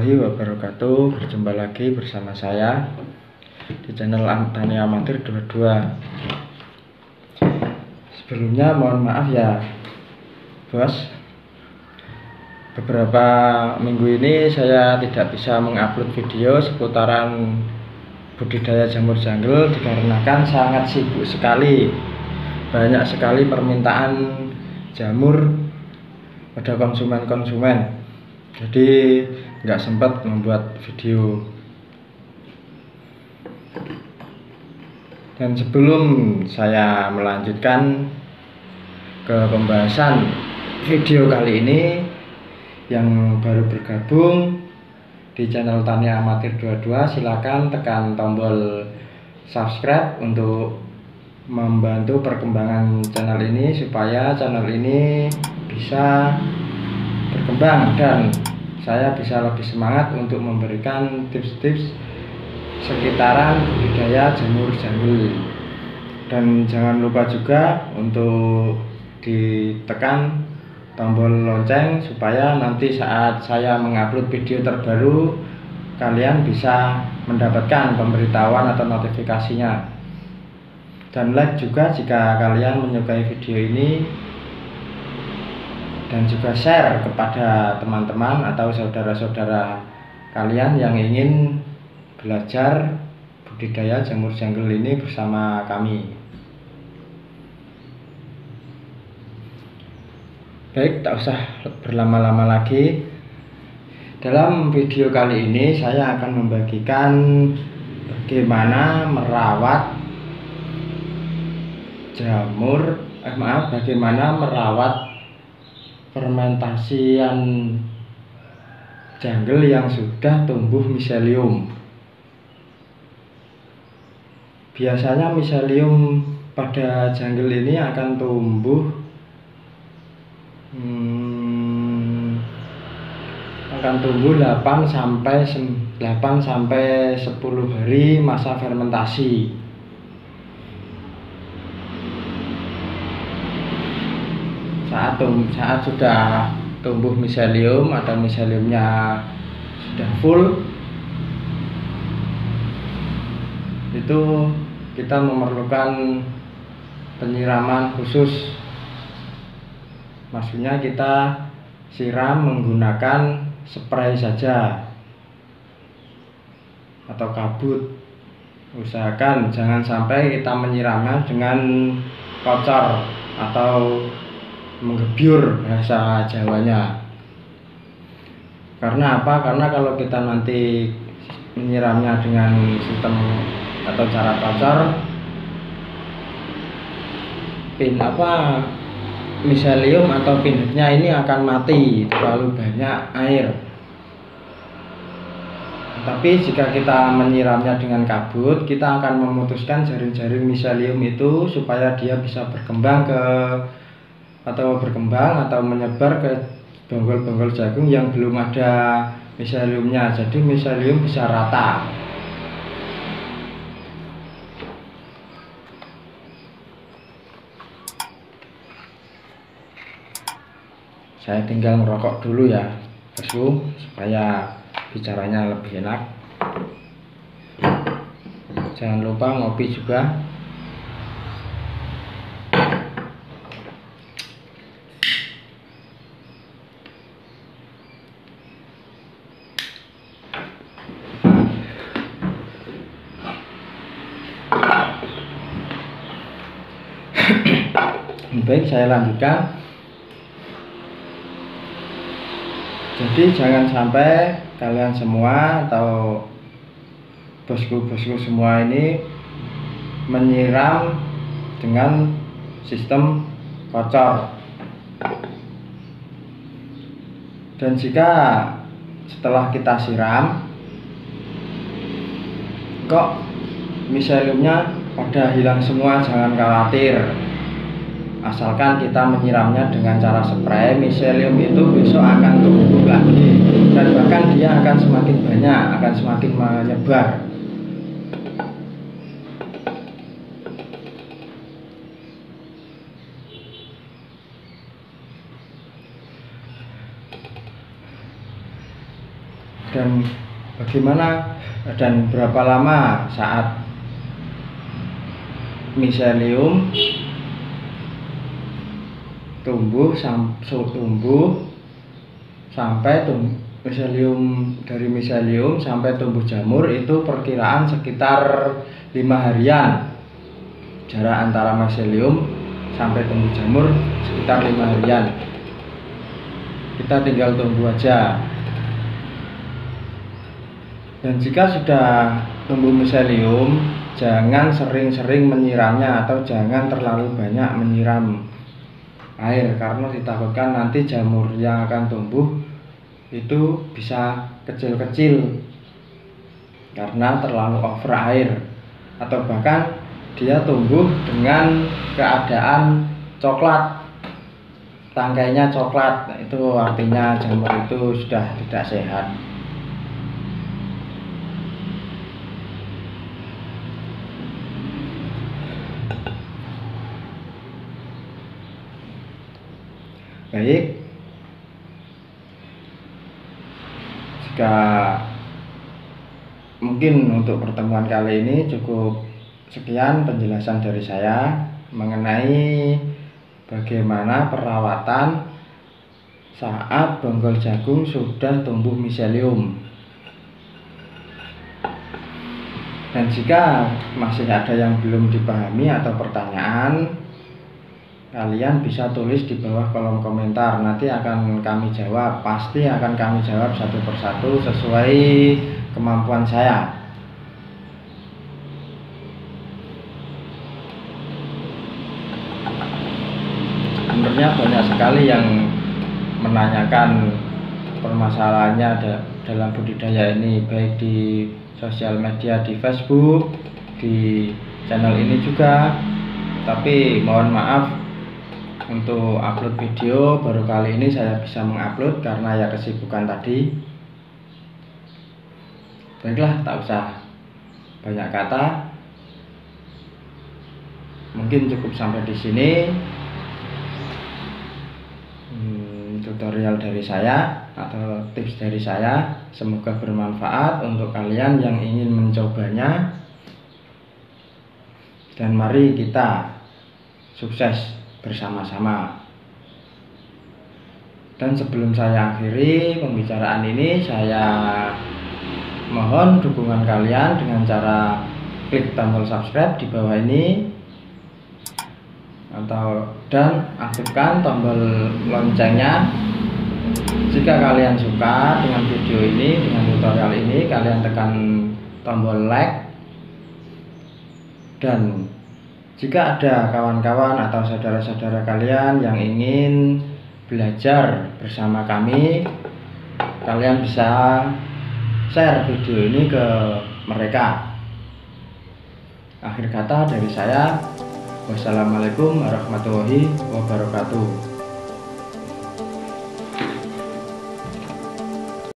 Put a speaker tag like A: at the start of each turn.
A: warahmatullahi wabarakatuh. Berjumpa lagi bersama saya di channel Tani Amatir 22. Sebelumnya mohon maaf ya bos, beberapa minggu ini saya tidak bisa mengupload video seputaran budidaya jamur jungle dikarenakan sangat sibuk sekali. Banyak sekali permintaan jamur pada konsumen-konsumen, jadi nggak sempat membuat video. Dan sebelum saya melanjutkan ke pembahasan video kali ini, yang baru bergabung di channel Tani Amatir 22, silakan tekan tombol subscribe untuk membantu perkembangan channel ini, supaya channel ini bisa berkembang dan saya bisa lebih semangat untuk memberikan tips-tips sekitaran budidaya jamur jungle. Dan jangan lupa juga untuk ditekan tombol lonceng supaya nanti saat saya mengupload video terbaru kalian bisa mendapatkan pemberitahuan atau notifikasinya. Dan like juga jika kalian menyukai video ini, dan juga share kepada teman-teman atau saudara-saudara kalian yang ingin belajar budidaya jamur jungle ini bersama kami. Baik, tak usah berlama-lama lagi. Dalam video kali ini saya akan membagikan bagaimana merawat bagaimana merawat fermentasian jungle yang sudah tumbuh miselium. Biasanya miselium pada jungle ini akan tumbuh 8 sampai 10 hari masa fermentasi. Saat sudah tumbuh miselium atau miseliumnya sudah full, itu kita memerlukan penyiraman khusus. Maksudnya kita siram menggunakan spray saja atau kabut. Usahakan jangan sampai kita menyiramnya dengan kocor atau menggebyur bahasa Jawanya. Karena apa? Karena kalau kita nanti menyiramnya dengan sistem atau cara kocor, miselium atau pinheadnya ini akan mati, terlalu banyak air. Tapi jika kita menyiramnya dengan kabut, kita akan memutuskan jaring-jaring miselium itu supaya dia bisa berkembang atau menyebar ke bonggol-bonggol jagung yang belum ada miseliumnya. Jadi miselium bisa rata. Saya tinggal merokok dulu ya bosku, supaya bicaranya lebih enak. Jangan lupa ngopi juga. Baik, saya lanjutkan. Jadi jangan sampai kalian semua atau bosku-bosku semua ini menyiram dengan sistem kocor. Dan jika setelah kita siram kok miseliumnya pada hilang semua, jangan khawatir. Asalkan kita menyiramnya dengan cara spray, miselium itu besok akan tumbuh lagi, dan bahkan dia akan semakin banyak, akan semakin menyebar. dan bagaimana dan berapa lama saat miselium tumbuh sampai dari miselium sampai tumbuh jamur itu perkiraan sekitar 5 harian. Jarak antara miselium sampai tumbuh jamur sekitar 5 harian. Kita tinggal tunggu aja. Dan jika sudah tumbuh miselium, jangan sering-sering menyiramnya atau jangan terlalu banyak menyiram air, karena ditakutkan nanti jamur yang akan tumbuh itu bisa kecil-kecil karena terlalu over air, atau bahkan dia tumbuh dengan keadaan coklat, tangkainya coklat. Itu artinya jamur itu sudah tidak sehat. Baik, jika mungkin untuk pertemuan kali ini cukup sekian penjelasan dari saya mengenai bagaimana perawatan saat bonggol jagung sudah tumbuh miselium. Dan jika masih ada yang belum dipahami atau pertanyaan, kalian bisa tulis di bawah kolom komentar, nanti akan kami jawab. Pasti akan kami jawab satu persatu sesuai kemampuan saya. Sebenarnya banyak sekali yang menanyakan permasalahannya dalam budidaya ini, baik di sosial media, di Facebook, di channel ini juga. Tapi mohon maaf, untuk upload video baru kali ini saya bisa mengupload karena ya kesibukan tadi. Baiklah, tak usah banyak kata. Mungkin cukup sampai di sini tutorial dari saya atau tips dari saya. Semoga bermanfaat untuk kalian yang ingin mencobanya. Dan mari kita sukses bersama-sama. Dan sebelum saya akhiri pembicaraan ini, saya mohon dukungan kalian dengan cara klik tombol subscribe di bawah ini dan aktifkan tombol loncengnya. Jika kalian suka dengan video ini, dengan tutorial ini, kalian tekan tombol like. Dan jika ada kawan-kawan atau saudara-saudara kalian yang ingin belajar bersama kami, kalian bisa share video ini ke mereka. Akhir kata dari saya, wassalamualaikum warahmatullahi wabarakatuh.